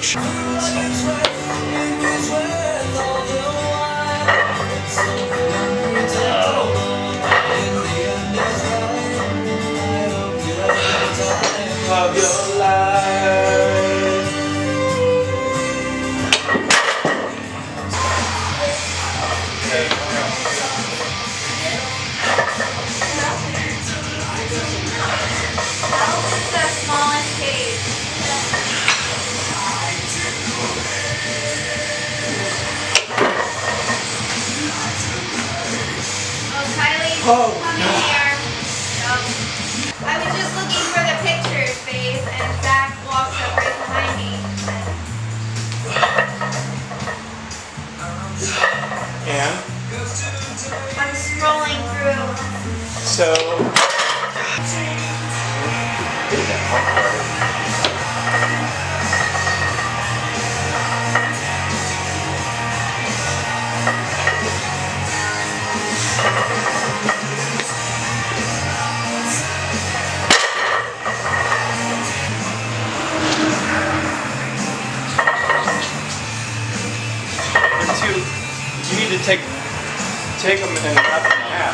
coach. Of your life. That was the smallest cage. Oh, Kylie, come in here. I was just looking for the pictures, Faith, and Zach walks up right behind me. And I'm scrolling through. so. You need to take them and cut them in half.